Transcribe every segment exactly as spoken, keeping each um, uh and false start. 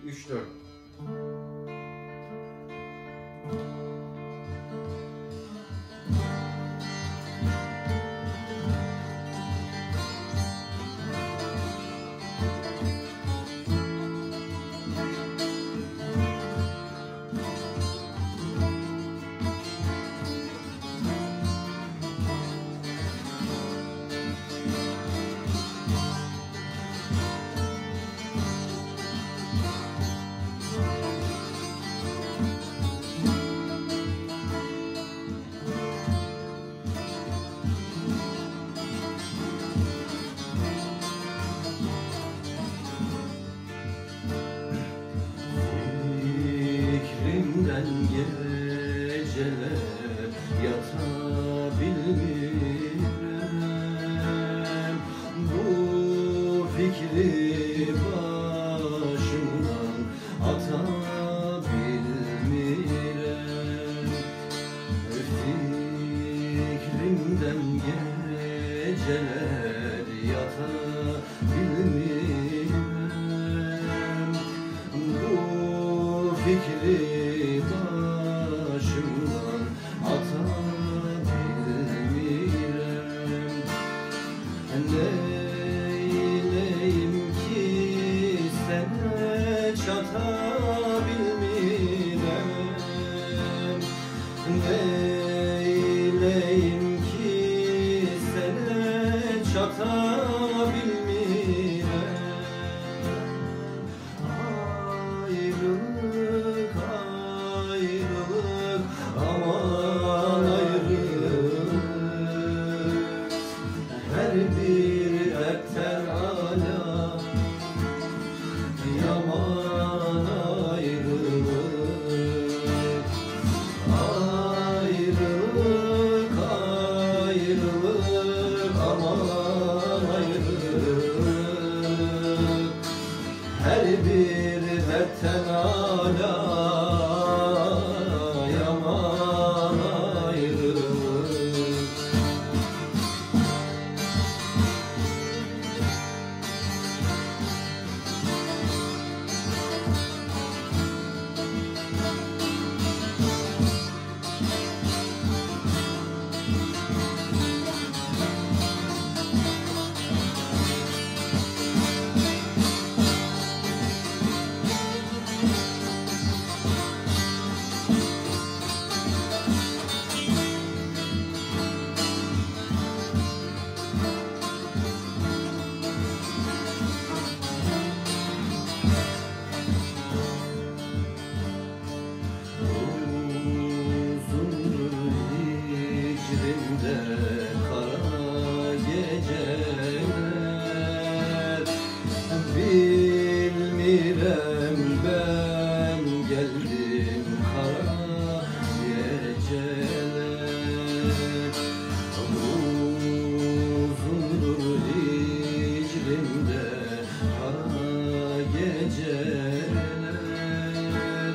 üç dört. Geceler yatabilmirem, bu fikri başımdan atabilmirem. Fikrimden geceler yatabilmirem, bu fikri başımdan atabilmirem. Neyleyim ki sene çatabilmirem, neyleyim ki sene çatabilmirem. Ayrılık, ayrılık, aman ayrılık, her bir etten ala yaman ayrılık. Ayrılık, ayrılık, aman ayrılık, her bir etten ala yaman ayrılık. Kara geceler, bilmirem ben geldim kara geceler. Uzundur hicrimde kara geceler,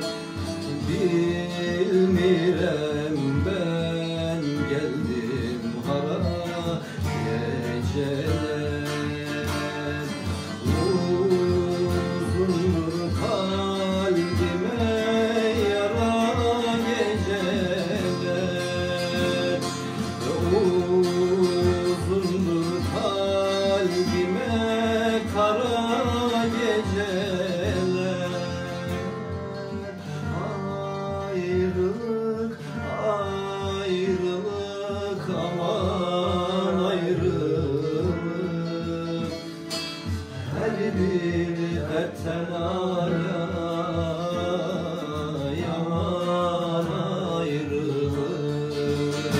bilmirem ben geldim hara geceler. Uzundur kalbime yara geceler, uzundur kalbime kara geceler. Ayrılık, ayrılık, aman ayrılık, her bir etten ala yaman ayrılık.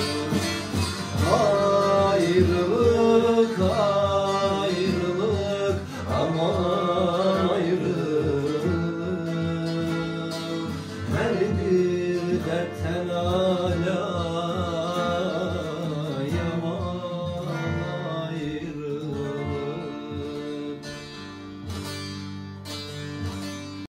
Ayrılık, ayrılık, aman ayrılık, her bir etten ala